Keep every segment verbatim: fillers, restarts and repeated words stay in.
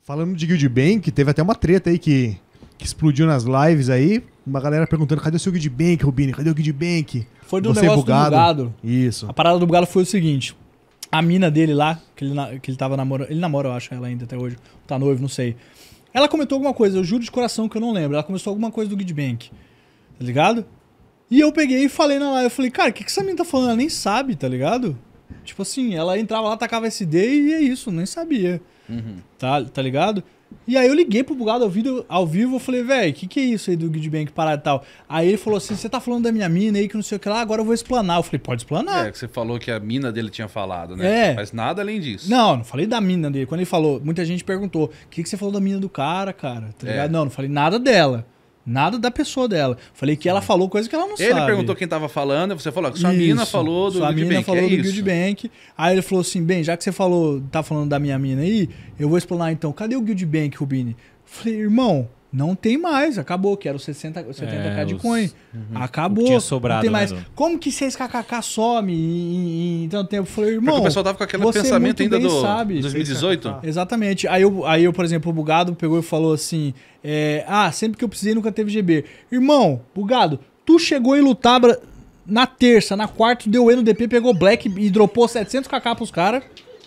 Falando de Guild Bank, teve até uma treta aí que, que explodiu nas lives aí. Uma galera perguntando, cadê o seu Guild Bank, Rubini? Cadê o Guild Bank? Foi do Você negócio bugado. do bugado. Isso. A parada do bugado foi o seguinte. A mina dele lá, que ele, na- que ele tava namorando... Ele namora, eu acho, ela ainda até hoje. Tá noivo, não sei. Ela comentou alguma coisa, eu juro de coração que eu não lembro. Ela começou alguma coisa do Guild Bank. Tá ligado? E eu peguei e falei na live. Eu falei, cara, o que, que essa mina tá falando? Ela nem sabe, tá ligado? Tipo assim, ela entrava lá, tacava S D e é isso, nem sabia. Uhum. Tá, tá ligado? E aí eu liguei pro bugado ao vivo, ao vivo eu falei, velho, o que que é isso aí do Guild Bank parado e tal? Aí ele falou assim, você tá falando da minha mina aí que não sei o que lá, agora eu vou explanar. Eu falei, pode explanar. É, que você falou que a mina dele tinha falado, né? É. Mas nada além disso. Não, não falei da mina dele. Quando ele falou, muita gente perguntou, o que que você falou da mina do cara, cara? Tá ligado? É. Não, não falei nada dela. Nada da pessoa dela. Falei que ela falou coisa que ela não Ele sabe. perguntou quem tava falando, e você falou que sua Isso. mina falou do Sua Guild mina Bank, falou é do isso. Guild Bank. Aí ele falou assim, bem, já que você falou, tá falando da minha mina aí, eu vou explanar então. Cadê o Guild Bank, Rubini? Falei, irmão, não tem mais, acabou, que era os sessenta, setenta k É, de os- coin. Acabou. O que tinha sobrado, não tem né, mais. do- Como que seis kkk some em, em tanto tempo? Eu falei, irmão, Porque o pessoal tava com aquele você pensamento muito ainda bem do sabe. dois mil e dezoito. Exatamente. Aí eu, aí eu, por exemplo, o Bugado pegou e falou assim: é, ah, sempre que eu precisei nunca teve G B. Irmão, Bugado, tu chegou e lutava na terça, na quarta, deu E no D P, pegou Black e dropou setecentos kk pros caras.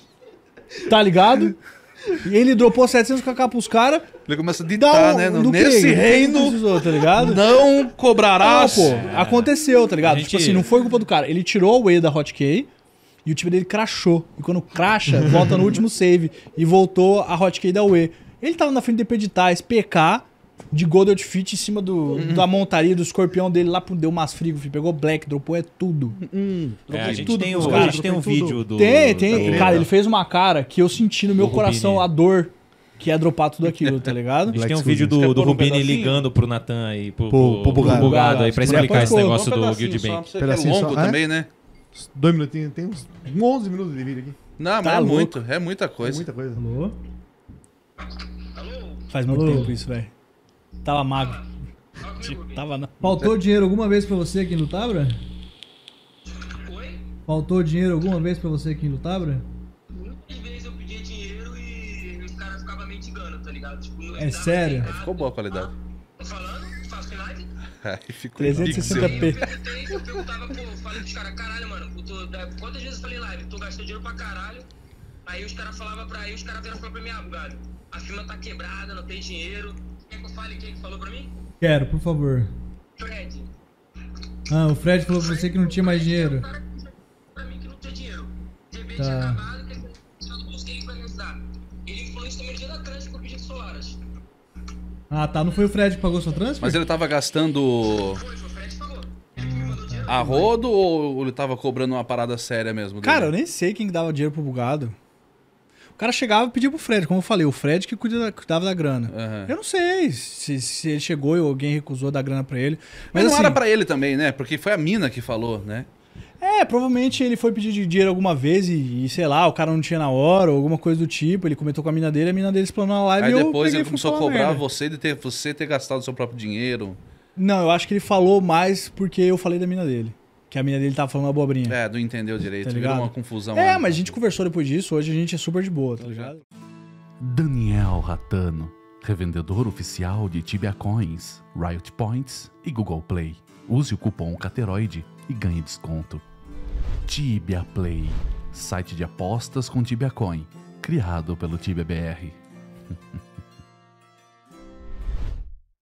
Tá ligado? E ele dropou setecentos kk pros caras. Ele começa a ditar, né? no- Nesse Krieg, reino precisou, tá ligado? não Ah, cobrarás. pô, aconteceu, tá ligado? A gente- Tipo assim, não foi culpa do cara. Ele tirou o E da Hotkey e o time dele crashou. E quando crasha, volta no último save e voltou a Hotkey da U E. Ele tava na frente de P de Tais, P K, de Gold Outfit em cima do, da montaria do escorpião dele lá, deu umas frigo, filho, pegou Black, dropou é tudo. É, a gente tudo tem, pros o, caras, a gente tem um dropei tudo. vídeo do... Tem, tem. do- Cara, ele fez uma cara que eu senti no meu Do coração Rubini. a dor que é dropar tudo aquilo, tá ligado? A gente Black tem um Exclusive. vídeo do, Quer do pôr um Rubini pedacinho? ligando pro Natan aí, pro, Pro- pro, pro Bugado. Bugado aí, pra Pode explicar pôr, esse pô, negócio Só um do pedacinho Guild só, Bank. pra você que é Pedacinho longo só, é? também, né? Dois minutinhos, tem uns onze minutos de vídeo aqui. Não, mas Tá é louco. muito, é muita É coisa. muita coisa. Alô? Faz muito tempo isso, velho. Tava magro. Tava na... Faltou dinheiro alguma vez pra você aqui no Tabra? Oi? Faltou dinheiro alguma vez pra você aqui no Tabra? Muitas vezes eu pedia dinheiro e os caras ficavam me enganando, tá ligado? Tipo, não É dava sério? nada. Ficou boa a qualidade. Tô falando? Faço finais? Aí ficou trezentos e sessenta pixel. p. Eu perguntei, eu perguntava, pô, eu falei pros caras, caralho, mano, eu tô, da- quantas vezes eu falei live? Tô gastando dinheiro pra caralho. Aí os caras falavam pra aí, os caras vieram falar pra mim, ah, Bugado, a firma tá quebrada, não tem dinheiro. Quer que eu fale quem que falou pra mim? Quero, por favor. Fred. Ah, o Fred falou pra você que não tinha mais dinheiro. O cara disse pra mim que não tinha dinheiro. G B Tá. tinha acabado, que ele tinha do bolso dele pra me ajudar. Ele falou isso também no dia da trans que eu pedi de Solaras. Ah, tá. Não foi o Fred que pagou sua transfer? Mas ele tava gastando Foi, foi o Fred que falou. Ele que me mandou dinheiro. a rodo ou ele tava cobrando uma parada séria mesmo? dele? Cara, eu nem sei quem que dava dinheiro pro Bugado. O cara chegava e pedia pro Fred, como eu falei, o Fred que cuida da- cuidava da grana. Aham. Eu não sei se, se ele chegou e alguém recusou dar grana pra ele. Mas Mas, não assim, era pra ele também, né? Porque foi a mina que falou, né? é, provavelmente ele foi pedir de dinheiro alguma vez e, e, sei lá, o cara não tinha na hora ou alguma coisa do tipo. Ele comentou com a mina dele, a mina dele explanou na live Aí e eu depois peguei e ele fui começou a falar cobrar merda. você de ter, você ter gastado seu próprio dinheiro. Não, eu acho que ele falou mais porque eu falei da mina dele. Que a mina dele tava falando abobrinha. É, não entendeu direito. Tá Virou ligado? uma confusão. É, né? mas a gente conversou depois disso, hoje a gente é super de boa, tá ligado? Daniel Ratano, revendedor oficial de Tibia Coins, Riot Points e Google Play. Use o cupom Cateroide e ganhe desconto. Tibia Play, site de apostas com Tibia Coin, criado pelo Tibia B R.